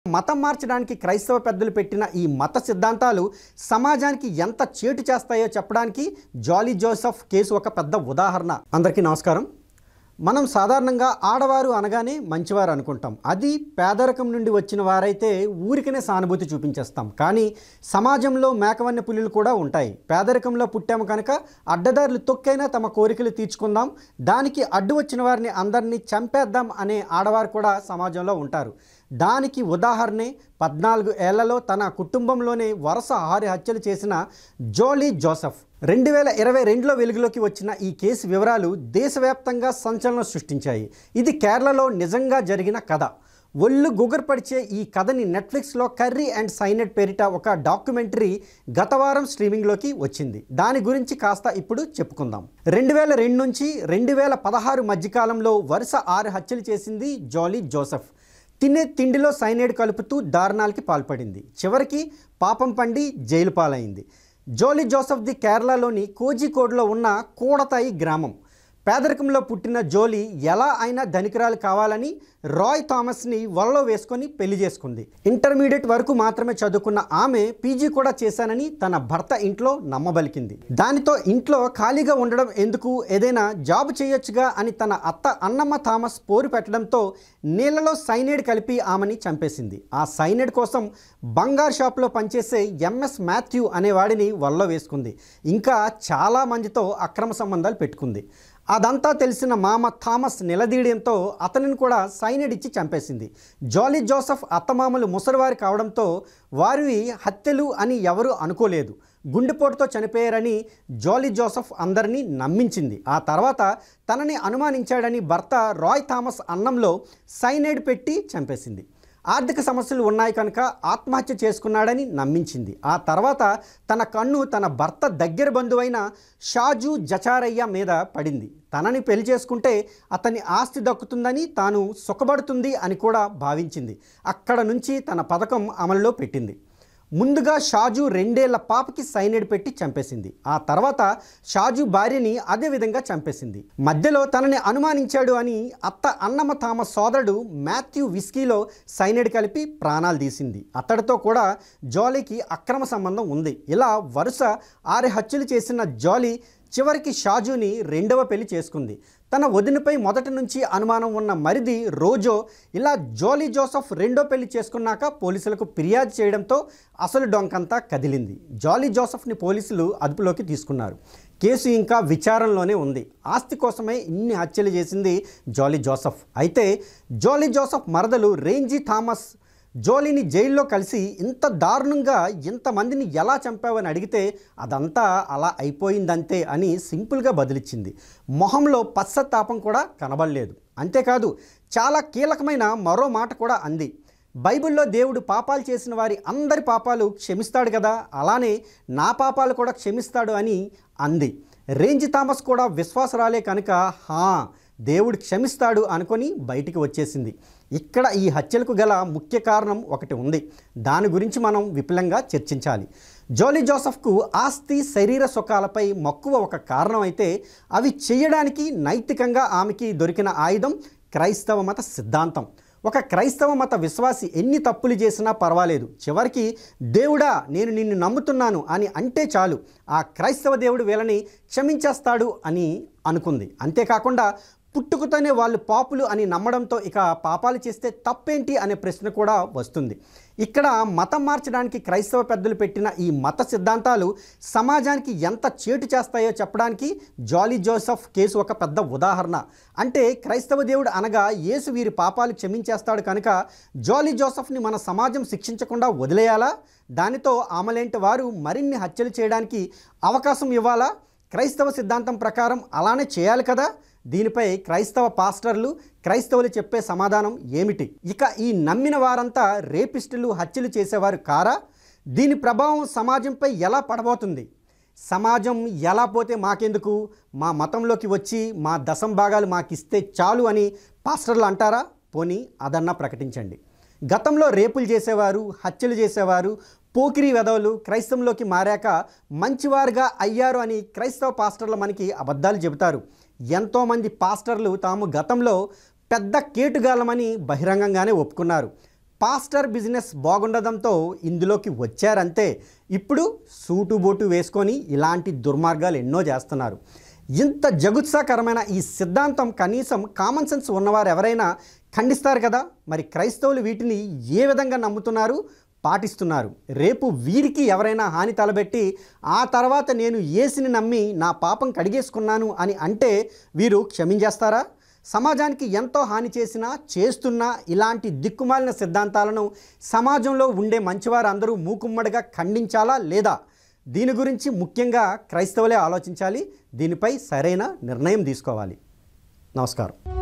మతం మార్చడానికి క్రైస్తవ పెద్దలు పెట్టిన ఈ మత సిద్ధాంతాలు సమాజానికి ఎంత చేటు చేస్తాయో చెప్పడానికి జాలీ జోసెఫ్ కేసు ఒక పెద్ద ఉదాహరణ. అందరికీ నమస్కారం. మనం సాధారణంగా ఆడవారు అనగానే మంచివారు అనుకుంటాం. అది పేదరికం నుండి వచ్చిన వారైతే ఊరికనే సానుభూతి చూపించేస్తాం. కానీ సమాజంలో మేకవన్నె పులులు కూడా ఉంటాయి. పేదరికంలో పుట్టాము కనుక అడ్డదారులు తొక్కైనా తమ కోరికలు తీర్చుకుందాం, దానికి అడ్డు వచ్చిన వారిని అందరినీ చంపేద్దాం అనే ఆడవారు కూడా సమాజంలో ఉంటారు. దానికి ఉదాహరణే 14 ఏళ్లలో తన కుటుంబంలోనే వరుస 6 హత్యలు చేసిన జాలీ జోసెఫ్. 2022లో వెలుగులోకి వచ్చిన ఈ కేసు వివరాలు దేశవ్యాప్తంగా సంచలనం సృష్టించాయి. ఇది కేరళలో నిజంగా జరిగిన కథ. ఒళ్ళు గుగర్పడిచే ఈ కథని నెట్ఫ్లిక్స్లో కర్రీ అండ్ సైనెడ్ పేరిట ఒక డాక్యుమెంటరీ గత వారం స్ట్రీమింగ్లోకి వచ్చింది. దాని గురించి కాస్త ఇప్పుడు చెప్పుకుందాం. 2002 నుంచి 2016 మధ్యకాలంలో వరుస 6 హత్యలు చేసింది జాలీ జోసెఫ్. తినే తిండిలో సైనైడ్ కలుపుతూ దారుణాలకి పాల్పడింది. చివరికి పాపం పండి జైలు పాలైంది. జాలీ జోసెఫ్ది కేరళలోని కోజికోడ్లో ఉన్న కూడతాయి గ్రామం. పేదరికంలో పుట్టిన జోలీ ఎలా అయినా ధనికురాలు కావాలని రాయ్ థామస్ని వలలో వేసుకొని పెళ్లి చేసుకుంది. ఇంటర్మీడియట్ వరకు మాత్రమే చదువుకున్న ఆమె పీజీ కూడా చేశానని తన భర్త ఇంట్లో నమ్మబలికింది. దానితో ఇంట్లో ఖాళీగా ఉండడం ఎందుకు, ఏదైనా జాబ్ చేయొచ్చుగా అని తన అత్త అన్నమ్మ థామస్ పోరు పెట్టడంతో నీళ్లలో సైనైడ్ కలిపి ఆమెని చంపేసింది. ఆ సైనైడ్ కోసం బంగారు షాప్లో పనిచేసే ఎంఎస్ మాథ్యూ అనేవాడిని వలలో వేసుకుంది. ఇంకా చాలా మందితో అక్రమ సంబంధాలు పెట్టుకుంది. అదంతా తెలిసిన మామ థామస్ నిలదీయడంతో అతనిని కూడా సైనైడ్ ఇచ్చి చంపేసింది. జాలీ జోసెఫ్ అత్తమామలు ముసలివారు కావడంతో వారి హత్యలు అని ఎవరూ అనుకోలేదు. గుండెపోటుతో చనిపోయారని జాలీ జోసెఫ్ అందరినీ నమ్మించింది. ఆ తర్వాత తనని అనుమానించాడని భర్త రాయ్ థామస్ అన్నంలో సైనైడ్ పెట్టి చంపేసింది. ఆర్థిక సమస్యలు ఉన్నాయి కనుక ఆత్మహత్య చేసుకున్నాడని నమ్మించింది. ఆ తర్వాత తన కన్ను తన భర్త దగ్గర బంధువైన షాజు జచారయ్య మీద పడింది. తనని పెళ్లి చేసుకుంటే అతని ఆస్తి దక్కుతుందని, తాను సుఖపడుతుంది అని కూడా భావించింది. అక్కడ నుంచి తన పథకం అమలులో పెట్టింది. ముందుగా షాజు 2 ఏళ్ల పాపకి సైనైడ్ పెట్టి చంపేసింది. ఆ తర్వాత షాజు భార్యని అదే విధంగా చంపేసింది. మధ్యలో తనని అనుమానించాడు అని అత్త అన్నమ్మ థామస్ సోదరుడు మాథ్యూ విస్కీలో సైనైడ్ కలిపి ప్రాణాలు తీసింది. అతడితో కూడా జాలీకి అక్రమ సంబంధం ఉంది. ఇలా వరుస 6 హత్యలు చేసిన జాలీ చివరికి షాజుని 2వ పెళ్లి చేసుకుంది. తన వదినపై మొదటి నుంచి అనుమానం ఉన్న మరిది రోజో ఇలా జాలీ జోసెఫ్ 2వ పెళ్లి చేసుకున్నాక పోలీసులకు ఫిర్యాదు చేయడంతో అసలు డొంకంతా కదిలింది. జాలీ జోసెఫ్ని పోలీసులు అదుపులోకి తీసుకున్నారు. కేసు ఇంకా విచారణలోనే ఉంది. ఆస్తి కోసమే ఇన్ని హత్యలు చేసింది జాలీ జోసెఫ్. అయితే జాలీ జోసెఫ్ మరదలు రేంజీ థామస్ జాలీని జైల్లో కలిసి ఇంత దారుణంగా ఇంతమందిని ఎలా చంపావని అడిగితే అదంతా అలా అయిపోయిందంతే అని సింపుల్గా బదిలిచ్చింది. మొహంలో పశ్చాత్తాపం కూడా కనబడలేదు. అంతేకాదు చాలా కీలకమైన మరో మాట కూడా అంది. బైబిల్లో దేవుడు పాపాలు చేసిన వారి అందరి పాపాలు క్షమిస్తాడు కదా, అలానే నా పాపాలు కూడా క్షమిస్తాడు అని అంది. రేంజీ థామస్ కూడా విశ్వాసరాలే కనుక దేవుడు క్షమిస్తాడు అనుకొని బయటికి వచ్చేసింది. ఇక్కడ ఈ హత్యలకు గల ముఖ్య కారణం ఒకటి ఉంది. దాని గురించి మనం విపులంగా చర్చించాలి. జాలీ జోసెఫ్కు ఆస్తి, శరీర సుఖాలపై మక్కువ ఒక కారణం అయితే, అవి చేయడానికి నైతికంగా ఆమెకి దొరికిన ఆయుధం క్రైస్తవ మత సిద్ధాంతం. ఒక క్రైస్తవ మత విశ్వాసి ఎన్ని తప్పులు చేసినా పర్వాలేదు, చివరికి దేవుడా నేను నిన్ను నమ్ముతున్నాను అని అంటే చాలు, ఆ క్రైస్తవ దేవుడు వీళ్ళని క్షమించేస్తాడు అని అనుకుంది. అంతేకాకుండా పుట్టుకతోనే వాళ్ళు పాపులు అని నమ్మడంతో ఇక పాపాలు చేస్తే తప్పేంటి అనే ప్రశ్న కూడా వస్తుంది. ఇక్కడ మతం మార్చడానికి క్రైస్తవ పెద్దలు పెట్టిన ఈ మత సిద్ధాంతాలు సమాజానికి ఎంత చేటు చేస్తాయో చెప్పడానికి జాలీ జోసెఫ్ కేసు ఒక పెద్ద ఉదాహరణ. అంటే క్రైస్తవ దేవుడు అనగా యేసు వీరి పాపాలు క్షమించేస్తాడు కనుక జాలీ జోసెఫ్ని మన సమాజం శిక్షించకుండా వదిలేయాలా? దానితో ఆమెలాంటి వారు మరిన్ని హత్యలు చేయడానికి అవకాశం ఇవ్వాలా? క్రైస్తవ సిద్ధాంతం ప్రకారం అలానే చేయాలి కదా. దీనిపై క్రైస్తవ పాస్టర్లు, క్రైస్తవులు చెప్పే సమాధానం ఏమిటి? ఇక ఈ నమ్మిన వారంతా రేపిస్టులు, హత్యలు చేసేవారు కారా? దీని ప్రభావం సమాజంపై ఎలా పడబోతుంది? సమాజం ఎలా పోతే మాకెందుకు, మా మతంలోకి వచ్చి మా దశంభాగాలు మాకిస్తే చాలు అని పాస్టర్లు అంటారా? పోనీ అదన్నా ప్రకటించండి. గతంలో రేపులు చేసేవారు, హత్యలు చేసేవారు, పోకిరి వెధవలు క్రైస్తవంలోకి మారాక మంచివారుగా అయ్యారు అని క్రైస్తవ పాస్టర్లు మనకి అబద్ధాలు చెబుతారు. ఎంతోమంది పాస్టర్లు తాము గతంలో పెద్ద కేటుగాలమని బహిరంగంగానే ఒప్పుకున్నారు. పాస్టర్ బిజినెస్ బాగుండడంతో ఇందులోకి వచ్చారంతే. ఇప్పుడు సూటు బోటు వేసుకొని ఇలాంటి దుర్మార్గాలు ఎన్నో చేస్తున్నారు. ఇంత జగుత్సాకరమైన ఈ సిద్ధాంతం కనీసం కామన్ సెన్స్ ఉన్నవారు ఎవరైనా ఖండిస్తారు కదా. మరి క్రైస్తవులు వీటిని ఏ విధంగా నమ్ముతున్నారు, పాటిస్తున్నారు? రేపు వీరికి ఎవరైనా హాని తలబెట్టి ఆ తర్వాత నేను యేసుని నమ్మి నా పాపం కడిగేసుకున్నాను అని అంటే వీరు క్షమించేస్తారా? సమాజానికి ఎంతో హాని చేసినా చేస్తున్న ఇలాంటి దిక్కుమాలిన సిద్ధాంతాలను సమాజంలో ఉండే మంచివారు అందరూ మూకుమ్మడిగా ఖండించాలా లేదా? దీని గురించి ముఖ్యంగా క్రైస్తవులే ఆలోచించాలి. దీనిపై సరైన నిర్ణయం తీసుకోవాలి. నమస్కారం.